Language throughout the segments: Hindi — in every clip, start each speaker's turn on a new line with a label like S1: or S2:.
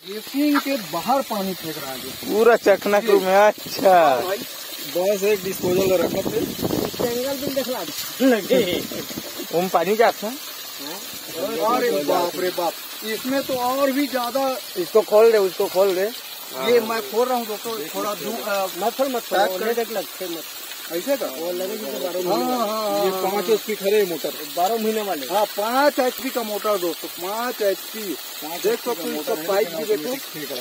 S1: बेसिन के बाहर पानी फेंक रहा है
S2: पूरा चखना क्रू में। अच्छा
S1: बस एक डिस्पोजल रखा थे जंगल भी देखला लगे
S2: उम पानी जाता है।
S1: अरे बाप रे बाप, इसमें तो और भी ज्यादा।
S2: इसको खोल दे, उसको खोल दे।
S1: ये मैं खोल रहा हूँ दोस्तों, थोड़ा मत ऐसे का वो लगे। हाँ, ये 5 HP खड़े मोटर
S2: 12 महीने वाले।
S1: हाँ 5 HP का मोटर दोस्तों, 5 HP। देख सकते हो इसका पाइप भी देखो।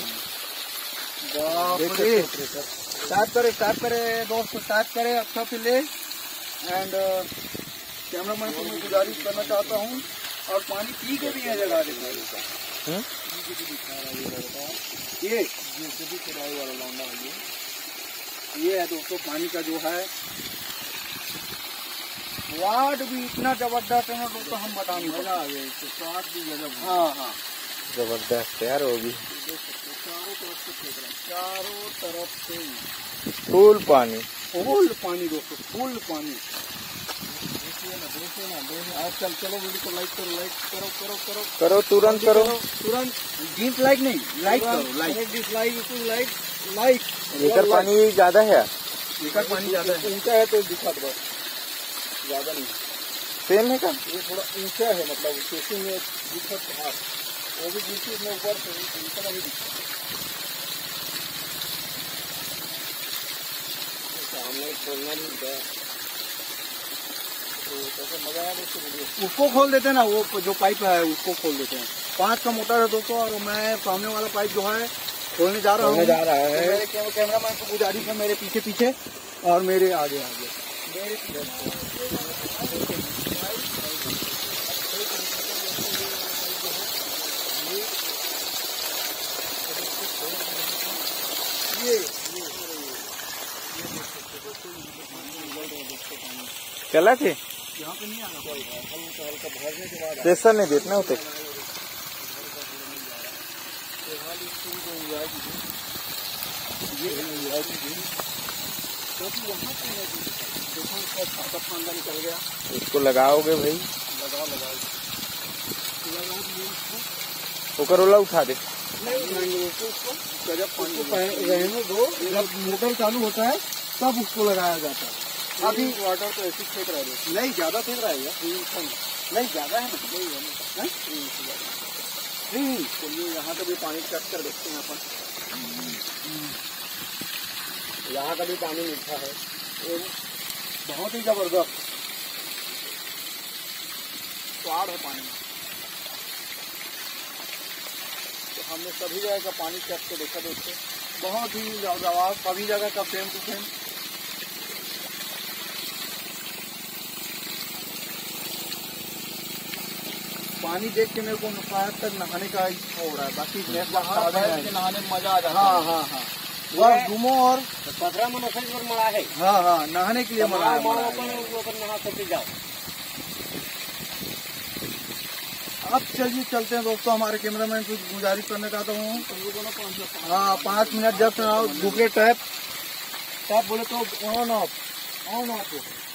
S1: स्टार्ट करे दोस्तों, स्टार्ट करे अच्छा से ले। एंड कैमरामैन को मैं गुजारिश करना चाहता हूँ, और पानी पी के भी है जगह दिखा। ये है दोस्तों पानी का जो है स्वाद भी इतना जबरदस्त है ना दोस्तों, हम बता नहीं सकते। स्वाद भी गजब। हाँ
S2: जबरदस्त यार वो भी।
S1: चारों तरफ से
S2: फुल पानी
S1: दोस्तों, फुल पानी। चलो वीडियो को लाइक करो
S2: तुरंत
S1: डिसलाइक नहीं, लाइक करो, डिसलाइक लाइक।
S2: इधर पानी ज्यादा है,
S1: इधर पानी ज्यादा है। ऊंचा है तो दिखा दो, ज्यादा नहीं।
S2: सेम है का?
S1: ये थोड़ा ऊंचा है, मतलब केसी में दिखत हाथ वो भी बीच में ऊपर से ऊंचा नहीं दिखता। सामने खोलना नहीं है तो मजा आया दोस्तों। उसको खोल देते हैं ना, वो जो पाइप है उसको खोल देते हैं। 5 का मोटर है दोस्तों, और मैं सामने वाला पाइप जो है खोलने जा रहा हूँ। मेरे कैमरामैन को गुजारिश है, मेरे पीछे और मेरे आगे मेरे
S2: चला थे
S1: यहाँ पे नहीं आना पड़ेगा, हल्का भरने के बाद
S2: प्रेशर नहीं देना होते।
S1: निकल गया।
S2: इसको लगाओगे भाई?
S1: लगाओ
S2: होकर ओला उठा दे।
S1: जब रहने दो, जब मोटर चालू होता है तब उसको लगाया जाता है। अभी वाटर तो ऐसे फेंक रहा है, नहीं ज्यादा फेंक रहा है यार, नहीं ज्यादा है ना, नहीं चलिए यहाँ का भी पानी चेक कर देखते हैं अपन। यहाँ का भी पानी मीठा है, बहुत ही जबरदस्त स्वाद है पानी में। तो हमने सभी जगह का पानी चेक के देखा दोस्तों, बहुत ही लाजवाब, सभी जगह का सेम टू सेम। पानी देख के मेरे को शायद तक नहाने का इच्छा हो रहा है, बाकी नहाने में मजा आ जाता है। हाँ वह घूमो और 15 मनोसर मरा है। हाँ नहाने के लिए मरा है। नहा सकते जाओ। अब चलिए चलते हैं दोस्तों, हमारे कैमरामैन को गुजारिश करना चाहता हूँ। हाँ 5 मिनट जब से आओ, दूसरे टैप बोले तो ऑन ऑफ